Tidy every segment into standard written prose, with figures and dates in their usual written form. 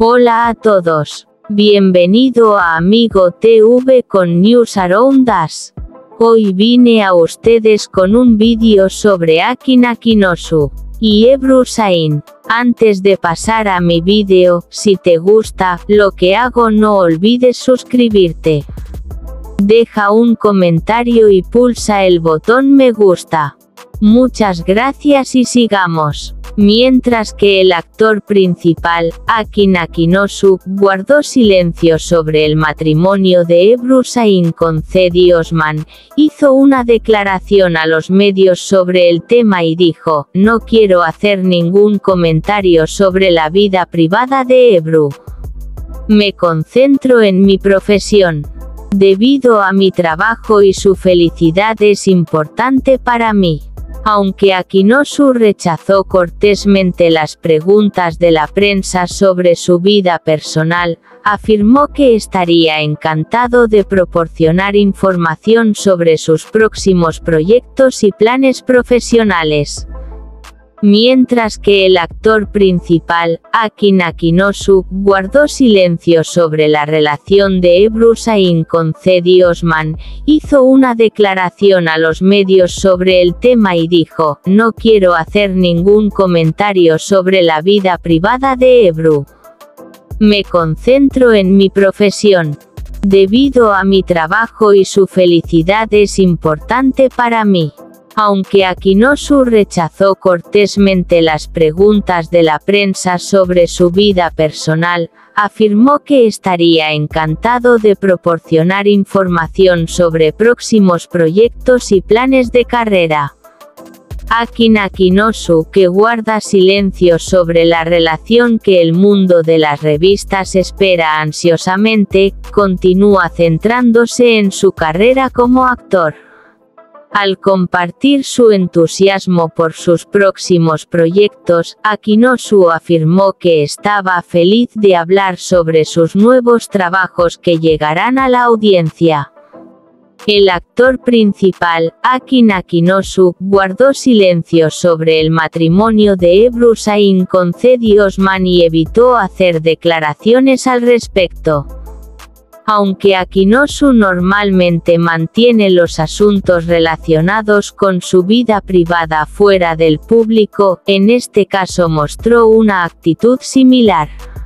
Hola a todos. Bienvenido a Amigo TV con News Around Us. Hoy vine a ustedes con un vídeo sobre Aki Akinosu y Ebru Sain. Antes de pasar a mi vídeo, si te gusta lo que hago, no olvides suscribirte. Deja un comentario y pulsa el botón me gusta. Muchas gracias y sigamos. Mientras que el actor principal, Aki Akinosu, guardó silencio sobre el matrimonio de Ebru Sain con Cedi Osman, hizo una declaración a los medios sobre el tema y dijo: "No quiero hacer ningún comentario sobre la vida privada de Ebru. Me concentro en mi profesión. Debido a mi trabajo y su felicidad es importante para mí". Aunque Akinosu rechazó cortésmente las preguntas de la prensa sobre su vida personal, afirmó que estaría encantado de proporcionar información sobre sus próximos proyectos y planes profesionales. Mientras que el actor principal, Aki Akinosu, guardó silencio sobre la relación de Ebru Sain con Cedi Osman, hizo una declaración a los medios sobre el tema y dijo: "No quiero hacer ningún comentario sobre la vida privada de Ebru. Me concentro en mi profesión. Debido a mi trabajo y su felicidad es importante para mí". Aunque Akinosu rechazó cortésmente las preguntas de la prensa sobre su vida personal, afirmó que estaría encantado de proporcionar información sobre próximos proyectos y planes de carrera. Aki Akinosu, que guarda silencio sobre la relación que el mundo de las revistas espera ansiosamente, continúa centrándose en su carrera como actor. Al compartir su entusiasmo por sus próximos proyectos, Akinosu afirmó que estaba feliz de hablar sobre sus nuevos trabajos que llegarán a la audiencia. El actor principal, Aki Akinosu, guardó silencio sobre el matrimonio de Ebru Sain con Cedi Osman y evitó hacer declaraciones al respecto. Aunque Akinosu normalmente mantiene los asuntos relacionados con su vida privada fuera del público, en este caso mostró una actitud similar.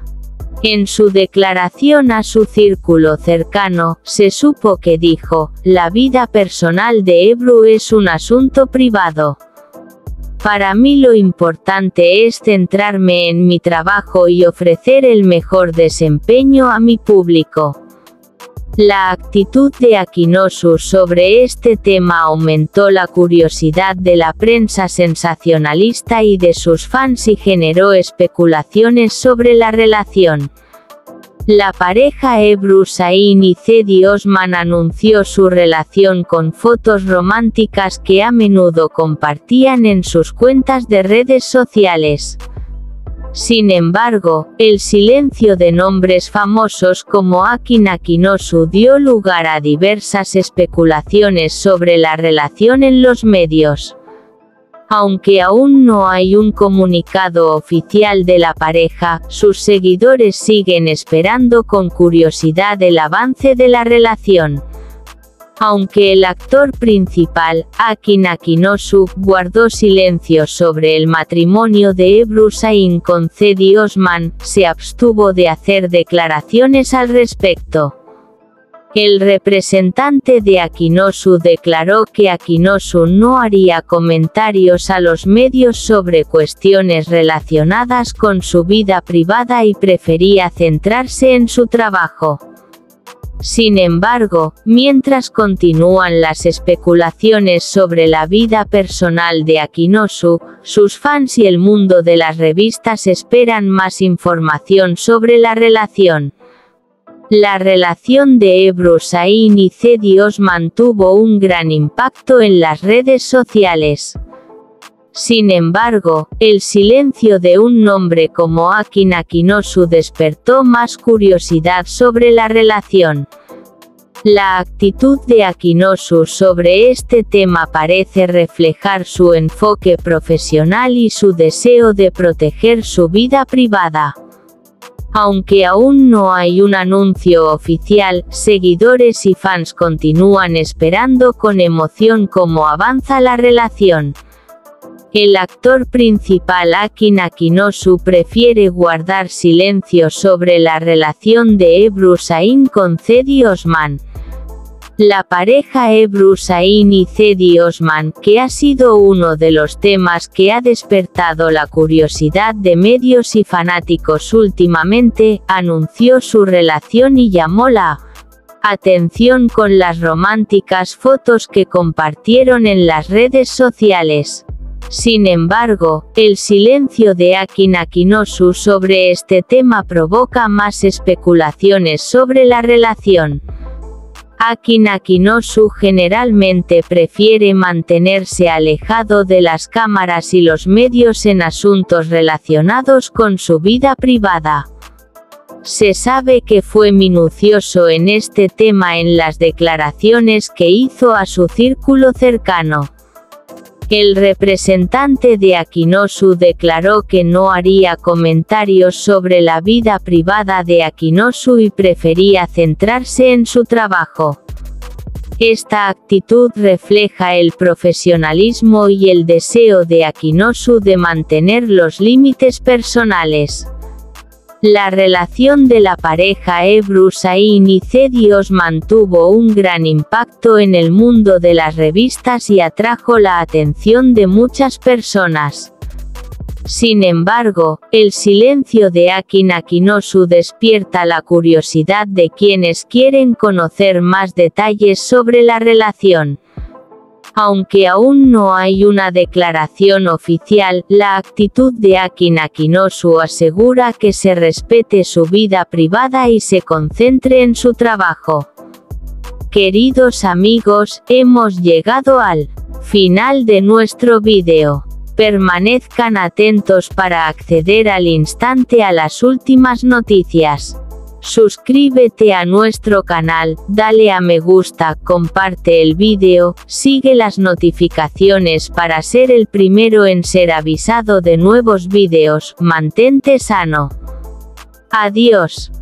En su declaración a su círculo cercano, se supo que dijo: "La vida personal de Ebru es un asunto privado. Para mí lo importante es centrarme en mi trabajo y ofrecer el mejor desempeño a mi público". La actitud de Akinosu sobre este tema aumentó la curiosidad de la prensa sensacionalista y de sus fans y generó especulaciones sobre la relación. La pareja Ebru Sain y Cedi Osman anunció su relación con fotos románticas que a menudo compartían en sus cuentas de redes sociales. Sin embargo, el silencio de nombres famosos como Aki Akinosu dio lugar a diversas especulaciones sobre la relación en los medios. Aunque aún no hay un comunicado oficial de la pareja, sus seguidores siguen esperando con curiosidad el avance de la relación. Aunque el actor principal, Aki Akinosu, guardó silencio sobre el matrimonio de Ebru Sain con Cedi Osman, se abstuvo de hacer declaraciones al respecto. El representante de Akinosu declaró que Akinosu no haría comentarios a los medios sobre cuestiones relacionadas con su vida privada y prefería centrarse en su trabajo. Sin embargo, mientras continúan las especulaciones sobre la vida personal de Akinosu, sus fans y el mundo de las revistas esperan más información sobre la relación. La relación de Ebru Sain y Cedi Osman tuvo un gran impacto en las redes sociales. Sin embargo, el silencio de un nombre como Aki Akinosu despertó más curiosidad sobre la relación. La actitud de Akinosu sobre este tema parece reflejar su enfoque profesional y su deseo de proteger su vida privada. Aunque aún no hay un anuncio oficial, seguidores y fans continúan esperando con emoción cómo avanza la relación. El actor principal Akin Akinosu prefiere guardar silencio sobre la relación de Ebru Şahin con Cedi Osman. La pareja Ebru Şahin y Cedi Osman, que ha sido uno de los temas que ha despertado la curiosidad de medios y fanáticos últimamente, anunció su relación y llamó la atención con las románticas fotos que compartieron en las redes sociales. Sin embargo, el silencio de Akin Akinosu sobre este tema provoca más especulaciones sobre la relación. Akin Akinosu generalmente prefiere mantenerse alejado de las cámaras y los medios en asuntos relacionados con su vida privada. Se sabe que fue minucioso en este tema en las declaraciones que hizo a su círculo cercano. El representante de Akinosu declaró que no haría comentarios sobre la vida privada de Akinosu y prefería centrarse en su trabajo. Esta actitud refleja el profesionalismo y el deseo de Akinosu de mantener los límites personales. La relación de la pareja Ebru Şahin y Cedi Osman tuvo un gran impacto en el mundo de las revistas y atrajo la atención de muchas personas. Sin embargo, el silencio de Akin Akinosu despierta la curiosidad de quienes quieren conocer más detalles sobre la relación. Aunque aún no hay una declaración oficial, la actitud de Akin Akinosu asegura que se respete su vida privada y se concentre en su trabajo. Queridos amigos, hemos llegado al final de nuestro vídeo. Permanezcan atentos para acceder al instante a las últimas noticias. Suscríbete a nuestro canal, dale a me gusta, comparte el vídeo, sigue las notificaciones para ser el primero en ser avisado de nuevos vídeos, mantente sano. Adiós.